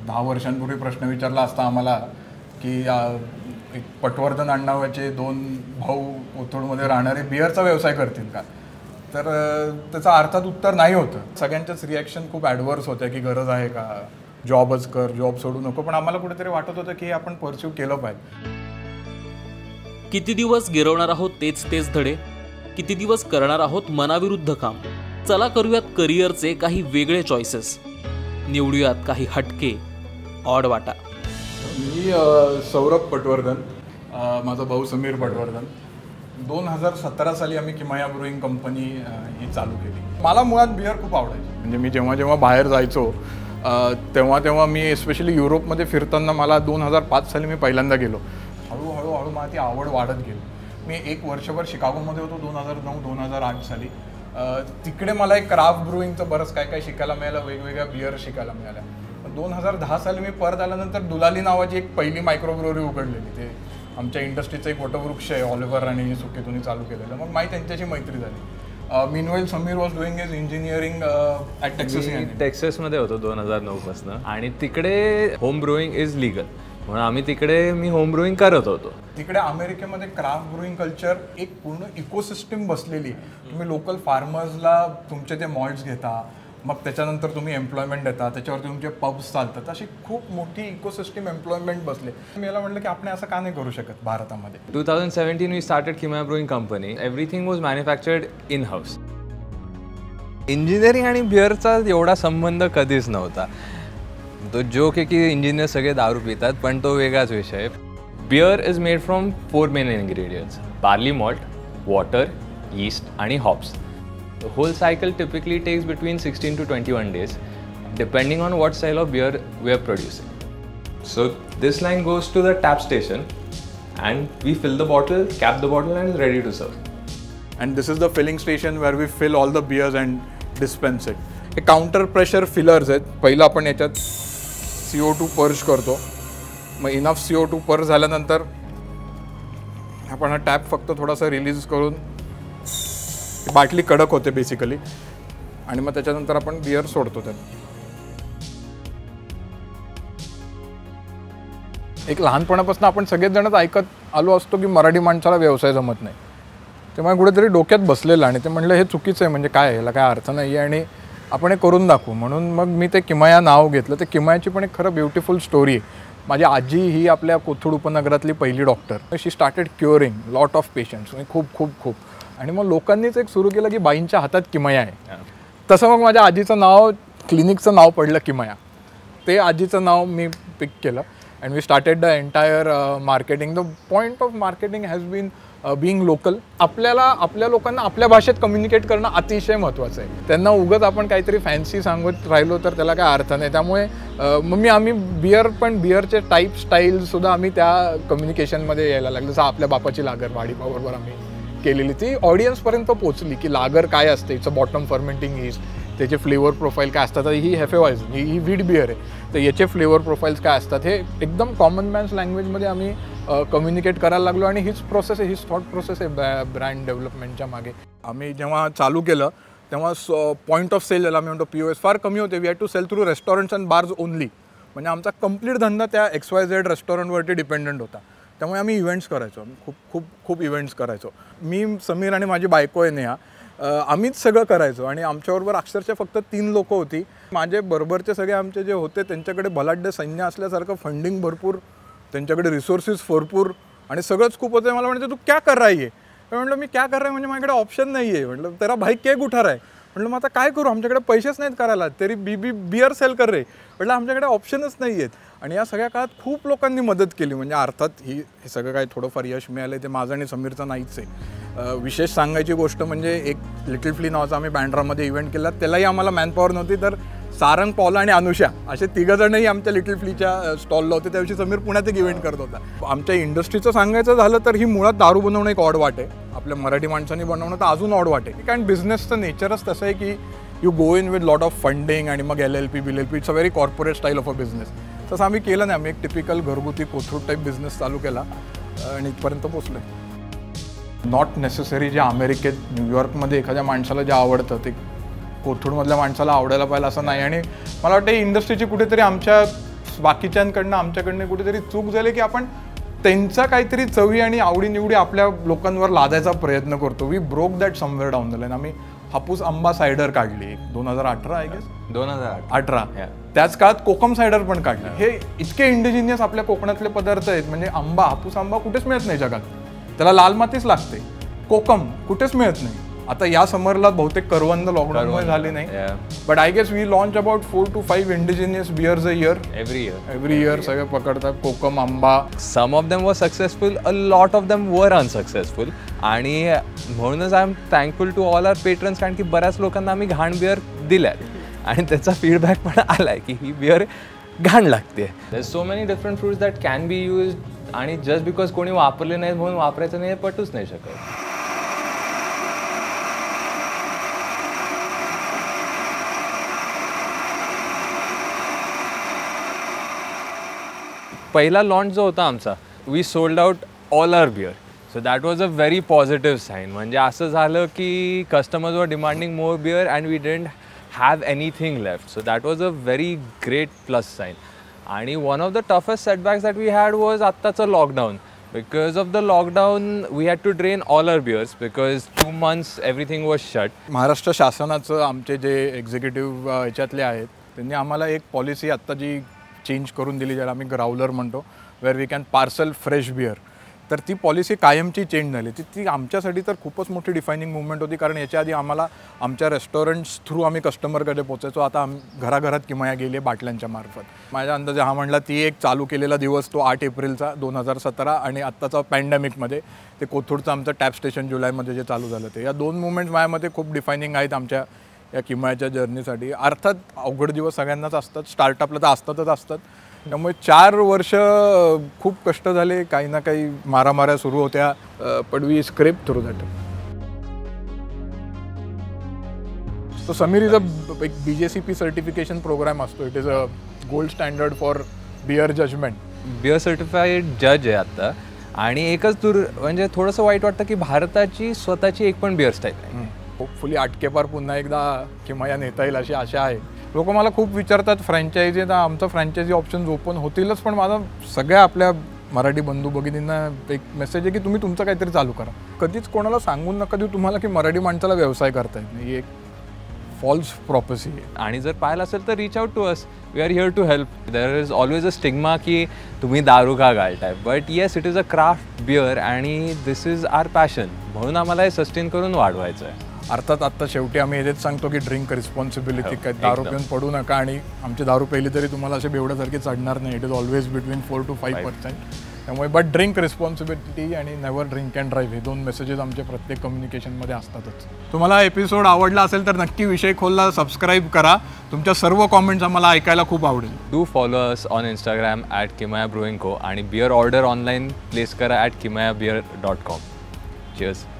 10 वर्षांपूर्वी प्रश्न विचारला असता आम्हाला की एक पटवर्धन अण्णावाचे 2 भाऊ कोथरूडमध्ये राहणारे बिअरचा व्यवसाय करतील का, तर त्याचं अर्थात उत्तर नाही होतं. सगळ्यांच्याच रिॲक्शन खूप ॲडव्हर्स होत्या की गरज आहे का, जॉबच कर, जॉब सोडू नको. पण आम्हाला कुठेतरी वाटत होतं की आपण परस्यू केलं पाहिजे. किती दिवस गिरवणार आहोत तेच धडे, किती दिवस करणार आहोत मनाविरुद्ध काम. चला करूयात करिअरचे काही वेगळे चॉईसेस, निवडूयात काही हटके ऑड वाटा. मी सौरभ पटवर्धन, माझा भाऊ समीर पटवर्धन. 2017 साली आम्ही किमया ब्रुईंग कंपनी ही चालू केली. मला मुळात बिअर खूप आवडायची. म्हणजे मी जेव्हा बाहेर जायचो तेव्हा मी एस्पेशली युरोपमध्ये फिरताना मला 2005 साली मी पहिल्यांदा गेलो. हळूहळू मला ती आवड वाढत गेली. मी 1 वर्षभर शिकागोमध्ये होतो 2009-2008 साली. तिकडे मला एक क्राफ्ट ब्रुईंगचं बरंच काय शिकायला मिळालं, वेगवेगळ्या बिअर शिकायला मिळाल्या. 2010 साली मी परत आल्यानंतर दुलाली नावाची एक पहिली मायक्रो ब्रुअरी उघडलेली. ते आमच्या इंडस्ट्रीचा एक वटवृक्ष आहे, ऑलिव्हर आणि सुकेतूनी चालू केलेलं. मग माझी त्यांच्याशी मैत्री झाली. Meanwhile Sameer was doing his engineering at Texas. टेक्सासमध्ये होतो 2009 पासून, आणि तिकडे होम ब्रुईंग इज लीगल म्हणून मी होम ब्रुईंग करत होतो. तिकडे अमेरिकेमध्ये क्राफ्ट ब्रुईंग कल्चर एक पूर्ण इकोसिस्टीम बसलेली. तुम्ही लोकल फार्मर्सला तुमचे ते मॉल्ट्स घेता, मग त्याच्यानंतर तुम्ही एम्प्लॉयमेंट देता, त्याच्यावरती तुमचे पब्स चालतात. अशी खूप मोठी इकोसिस्टीम एम्प्लॉयमेंट बसले. मी याला म्हटलं की आपण असं का नाही करू शकत भारतामध्ये. 2017 we started Kimaya brewing company. Everything was manufactured in house. Engineering आणि बिअरचा एवढा संबंध कधीच नव्हता. तो जोक आहे की इंजिनियर सगळे दारू पितात, पण तो वेगळाच विषय. Beer is made from 4 main ingredients: barley malt, water, yeast आणि hops. The whole cycle typically takes between 16 to 21 days, depending on what style of beer we are producing. So this line goes to the tap station, and we fill the bottle, cap the bottle, and is ready to serve. And this is the filling station where we fill all the beers and dispense it. हे counter pressure fillers आहेत. पहिलं आपण याच्यात CO2 purge करतो. मग enough CO2 purge झाल्यानंतर आपण हा टॅप फक्त थोडासा रिलीज करून बाटली कडक होते बेसिकली, आणि मग त्याच्यानंतर आपण बिअर सोडतो. त्यात एक लहानपणापासून आपण सगळेच जणच ऐकत आलो असतो की मराठी माणसाला व्यवसाय जमत नाही. तेव्हा कुठेतरी डोक्यात बसलेलं, आणि ते म्हणलं हे चुकीचं आहे, म्हणजे काय, ह्याला काय अर्थ नाही आहे आणि आपण हे करून दाखवू. म्हणून मग मी ते किमया नाव घेतलं. ते किमयाची पण एक खरं ब्युटिफुल स्टोरी आहे. माझी आजी ही आपल्या कोथरूड उपनगरातली पहिली doctor. She started curing lot of patients, म्हणजे खूप. आणि मग लोकांनीच एक सुरू केलं की बाईंच्या हातात किमया आहे. तसं मग माझ्या आजीचं नाव, क्लिनिकचं नाव पडलं किमया. ते आजीचं नाव मी पिक केलं. And we started the entire marketing. The point of marketing has been being local. आपल्या लोकांना आपल्या भाषेत कम्युनिकेट करणं अतिशय महत्त्वाचं आहे. त्यांना उगाच आपण काहीतरी फॅन्सी सांगत राहिलो तर त्याला काय अर्थ नाही. त्यामुळे मग आम्ही बिअरचे टाईप स्टाईलसुद्धा आम्ही त्या कम्युनिकेशनमध्ये यायला लागलं. जसं आपल्या बापाची लागर वाडीपावरवर आम्ही केलेली, ती ऑडियन्सपर्यंत पोचली की लागर काय असते, इट्स बॉटम फर्मेंटिंग ईस्ट, त्याचे फ्लेवर प्रोफाईल काय असतात. ही हेफेवाईज ही व्हीट बिअर आहे, तर याचे फ्लेवर प्रोफाईल्स काय असतात हे एकदम कॉमन मॅन्स लँग्वेजमध्ये आम्ही कम्युनिकेट करायला लागलो. आणि हीच प्रोसेस आहे, हीच थॉट प्रोसेस आहे ब्रँड डेव्हलपमेंटच्या मागे. आम्ही जेव्हा चालू केलं तेव्हा पॉईंट ऑफ सेल ज्याला आम्ही म्हणतो POS फार कमी होते. We had to sell through restaurants and bars only. म्हणजे आमचा कंप्लीट धंदा त्या XYZ रेस्टॉरंटवरती डिपेंडंट होता. त्यामुळे आम्ही इव्हेंट्स करायचो. खूप इव्हेंट्स करायचो. मी, समीर आणि माझी बायको आहे नेहा, आम्हीच सगळं करायचो. आणि आमच्याबरोबर अक्षरशः फक्त 3 लोकं होती. माझे बरोबरचे सगळे आमचे जे होते त्यांच्याकडे भलाढ्य सैन्य असल्यासारखं फंडिंग भरपूर, त्यांच्याकडे रिसोर्सेस भरपूर आणि सगळंच खूप होतं. मला म्हणते तू क्या कर रहा है? म्हटलं मी क्या कर रहा है म्हणजे माझ्याकडे ऑप्शन नाही आहे. म्हटलं तेरा भाई केक उठा रहा है. म्हटलं मग आता काय करू, आमच्याकडे पैसेच नाहीत करायला. तरी बिअर सेल कर रे. म्हटलं आमच्याकडे ऑप्शनच नाही आहेत. आणि या सगळ्या काळात खूप लोकांनी मदत केली. म्हणजे अर्थात हे सगळं काय थोडंफार यश मिळालं ते माझं आणि समीरचं नाहीच आहे. विशेष सांगायची गोष्ट म्हणजे एक लिटिल फ्ली नावाचा आम्ही बँड्रामध्ये इव्हेंट केला. त्यालाही आम्हाला मॅनपॉवर नव्हती, तर सारंग, पॉल आणि अनुषा असे 3 जणही आमच्या लिटिल फ्लीच्या स्टॉलला होते. त्या दिवशी समीर पुण्यात एक इव्हेंट करत होता. आमच्या इंडस्ट्रीचं सांगायचं झालं तर ही मुळात दारू बनवणं एक ऑड वाट आहे. आपल्या मराठी माणसांनी बनवणं तर अजून ऑड वाट आहे. कारण बिझनेसचं नेचरच तसं आहे की you go in with lot of funding आणि मग LLP बिलेलपी. It's a very corporate style of a business. तसं आम्ही केलं नाही. आम्ही एक टिपिकल घरगुती कोथरूड टाईप बिझनेस चालू केला आणि इथपर्यंत पोचलो. नॉट नेसेसरी जे अमेरिकेत, न्यूयॉर्कमध्ये एखाद्या माणसाला जे आवडतं ते कोथरूडमधल्या माणसाला आवडायला पाहिजे असं नाही. आणि मला वाटतं ही इंडस्ट्रीची कुठेतरी आमच्या बाकीच्यांकडनं आमच्याकडनं कुठेतरी चूक झाली की आपण त्यांचा काहीतरी चवी आणि आवडीनिवडी आपल्या लोकांवर लादायचा प्रयत्न करतो. We broke that somewhere down the line. आम्ही हापूस आंबा सायडर काढली 2018 आय गेस 2018. त्याच काळात कोकम सायडर पण काढली. हे इतके इंडिजिनियस आपल्या कोकणातले पदार्थ आहेत. म्हणजे हापूस आंबा कुठेच मिळत नाही जगात, त्याला लाल मातीच लागते. कोकम कुठेच मिळत नाही. आता या समरला बहुतेक करवंद लॉकडाऊनमुळे झाली नाही, but I guess we launch about 4 to 5 indigenous beers a year. Every year सगळे पकडतात कोकम आंबा. Some of them were successful, a lot of them were unsuccessful. आणि म्हणूनच I am thankful to all our patrons, कारण की बऱ्याच लोकांना आम्ही घाण बिअर दिल्यात आणि त्याचा फीडबॅक पण आलाय की ही बिअर घाण लागते. There so many different fruits that can be use, आणि जस्ट बिकॉज कोणी वापरले नाही म्हणून वापरायचं नाही हे पटूच नाही शकत. पहिला लॉन्च जो होता आमचा, we sold out all our beer. So that was a very positive sign. म्हणजे असं झालं की customers were demanding more beer and we didn't have anything left. So that was a very great plus sign. आणि one of the toughest setbacks that we had was आत्ताचं lockdown. Because of the lockdown we had to drain all our beers because 2 months everything was shut. Maharashtra शासनाचं आमचे जे executive याच्यातले आहेत त्यांनी आम्हाला एक पॉलिसी आत्ता जी चेंज करून दिली, ज्याला आम्ही ग्राउलर म्हणतो, where we can parcel fresh beer. तर ती पॉलिसी कायमची चेंज झाली. ती आमच्यासाठी तर खूपच मोठी डिफायनिंग मुवमेंट होती, कारण याच्या आधी आम्हाला आमच्या रेस्टॉरंट्स थ्रू आम्ही कस्टमरकडे पोचायचो. आता घराघरात किमया गेली बाटल्यांच्या मार्फत. माझ्या अंदाजे हा म्हणला ती एक चालू केलेला दिवस तो 8 एप्रिलचा 2017 आणि आत्ताचा पॅन्डेमिकमध्ये ते कोथरूडचं आमचं टॅप स्टेशन जुलैमध्ये जे चालू झालं ते. या 2 मुवमेंट्स माझ्यामध्ये खूप डिफायनिंग आहेत आमच्या या किमयाच्या जर्नीसाठी. अर्थात अवघड दिवस सगळ्यांनाच असतात, स्टार्टअपला तर असतातच असतात. त्यामुळे 4 वर्ष खूप कष्ट झाले, काही ना काही मारामाऱ्या सुरू होत्या, पण we scrape through that. So Sameer is एक BJCP सर्टिफिकेशन प्रोग्राम असतो. It is a gold standard for beer judgement. Beer certified जज आहे आत्ता. आणि एकच म्हणजे थोडंसं वाईट वाटतं की भारताची स्वतःची एक पण बिअर स्टाईल आहे. होपफुली आटकेपार पुन्हा एकदा किमया नेता येईल अशी आशा आहे. लोक मला खूप विचारतात फ्रँचायझी, तर आमचं फ्रँचायझी ऑप्शन्स ओपन होतीलच, पण माझा सगळ्या आपल्या मराठी बंधू भगिनींना एक मेसेज आहे की तुम्ही तुमचं काहीतरी चालू करा. कधीच कोणाला सांगून नका देऊ तुम्हाला की मराठी माणसाला व्यवसाय करता येत नाही. ही एक फॉल्स प्रॉपसी आहे. आणि जर पाहिलं असेल तर reach out to us. We are here to help. There is always a stigma की तुम्ही दारू का घालताय, but yes it is a craft beer आणि दिस इज आर पॅशन. म्हणून आम्हाला हे सस्टेन करून वाढवायचं आहे. अर्थात आत्ता शेवटी आम्ही हेच सांगतो की ड्रिंक रिस्पॉन्सिबिलिटी, काय दारू पिऊन पडू नका. आणि आमची दारू पहिली तरी तुम्हाला असे बेवड्यासारखी चढणार नाही. It is always between 4 to 5%. त्यामुळे बट ड्रिंक रिस्पॉन्सिबिलिटी आणि नेव्हर ड्रिंक अँड ड्राईव्ह हे 2 मेसेजेस आमच्या प्रत्येक कम्युनिकेशनमध्ये असतातच. तुम्हाला एपिसोड आवडला असेल तर नक्की विषय खोलला सबस्क्राईब करा. तुमच्या सर्व कॉमेंट्स आम्हाला ऐकायला खूप आवडेल. Do follow us on Instagram @kimaya brewing co. आणि बिअर ऑर्डर ऑनलाईन प्लेस करा @kimayabeer.com. Cheers.